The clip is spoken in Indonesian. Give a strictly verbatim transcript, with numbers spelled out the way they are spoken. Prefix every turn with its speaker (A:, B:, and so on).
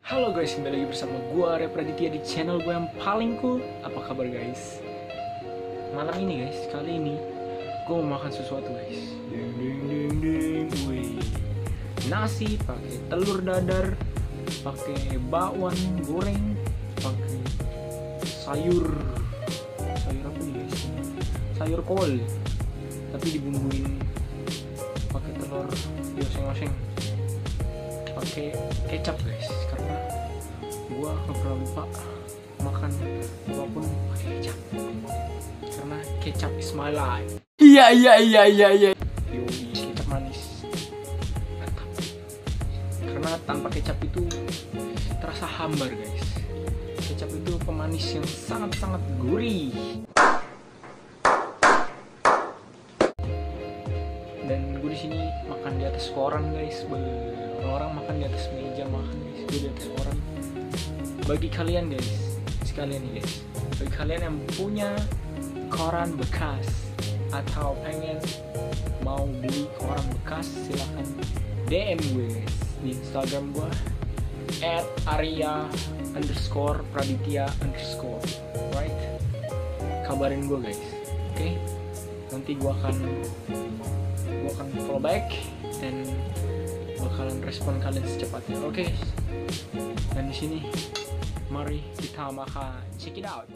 A: Halo guys, kembali lagi bersama gue Arya Praditya di channel gue yang paling cool. Apa kabar guys? Malam ini guys, kali ini gue mau makan sesuatu guys. Ding ding ding ding, wih. Nasi pakai telur dadar, pakai bakwan goreng, pakai sayur sayur apa nih guys? Sayur kol, tapi dibumbuin pakai telur dioseng-oseng, pakai kecap guys, karena gua nggak pernah lupa makan apapun pakai kecap, karena kecap is my life.
B: Iya iya iya iya iya.
A: Yoi, kecap manis mantap, karena tanpa kecap itu terasa hambar guys. Kecap itu pemanis yang sangat-sangat gurih. Dan gue di sini makan di atas koran guys. Orang makan di atas meja makan guys, gue di atas koran. Bagi kalian guys, sekalian nih guys, bagi kalian yang punya koran bekas atau pengen mau beli koran bekas, silahkan D M gue guys di Instagram gue at Arya underscore Praditya underscore, right? Kabarin gue guys, oke? Okay? Nanti gue akan gue akan follow back dan bakalan respon kalian secepatnya, oke? Okay? Dan di sini mari kita makan, check it out.